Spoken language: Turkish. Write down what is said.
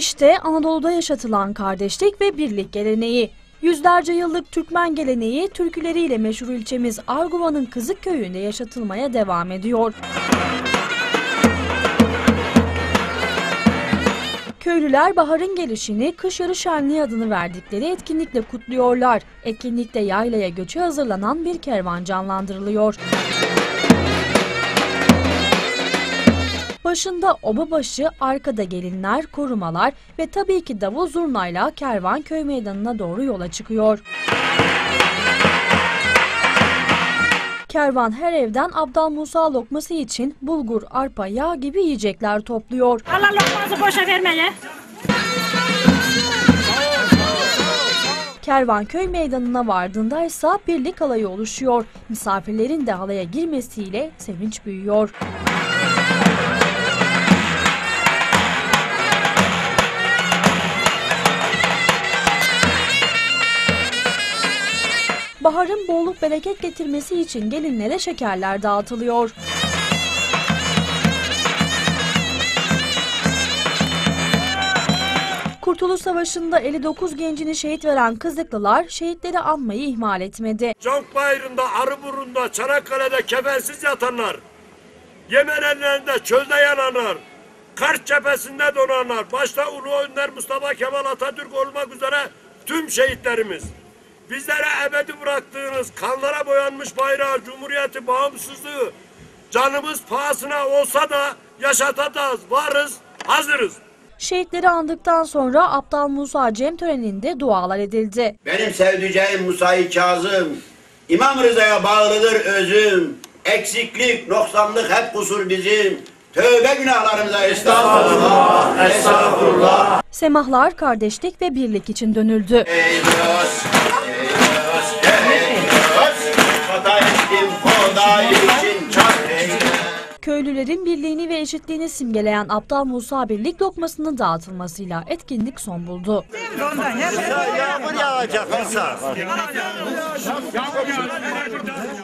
İşte Anadolu'da yaşatılan kardeşlik ve birlik geleneği. Yüzlerce yıllık Türkmen geleneği türküleriyle meşhur ilçemiz Arguva'nın Kızıkköy'ünde yaşatılmaya devam ediyor. Köylüler baharın gelişini kış yarı şenliği adını verdikleri etkinlikle kutluyorlar. Etkinlikte yaylaya göçe hazırlanan bir kervan canlandırılıyor. Başında obabaşı, arkada gelinler, korumalar ve tabii ki davul zurnayla kervan köy meydanına doğru yola çıkıyor. Kervan her evden Abdal Musa lokması için bulgur, arpa, yağ gibi yiyecekler topluyor. Allah lokması boşa vermeye. Kervan köy meydanına vardığında ise birlik halayı oluşuyor. Misafirlerin de halaya girmesiyle sevinç büyüyor. Baharın bolluk bereket getirmesi için gelinlere şekerler dağıtılıyor. Kurtuluş Savaşı'nda 59 gencini şehit veren Kızıklılar şehitleri anmayı ihmal etmedi. Cankbayırı'nda, Arıburnu'nda, Çanakkale'de kefensiz yatanlar, Yemen ellerinde çölde yananlar, Kars cephesinde donanlar, başta Ulu Önder Mustafa Kemal Atatürk olmak üzere tüm şehitlerimiz. Bizlere ebedi bıraktığınız kanlara boyanmış bayrağı, cumhuriyeti, bağımsızlığı canımız pahasına olsa da yaşatacağız, varız, hazırız. Şehitleri andıktan sonra Abdal Musa Cem töreninde dualar edildi. Benim sevdiceğim Musa-i Kazım, İmam Rıza'ya bağlıdır özüm, eksiklik, noksanlık hep kusur bizim. Tövbe günahlarımıza estağfurullah, estağfurullah. Semahlar kardeşlik ve birlik için dönüldü. Ey dost, ey dost, ey dost, hata ettim, o için çok Köylülerin birliğini ve eşitliğini simgeleyen Abdal Musa birlik lokmasının dağıtılmasıyla etkinlik son buldu. Yağmur yağacak.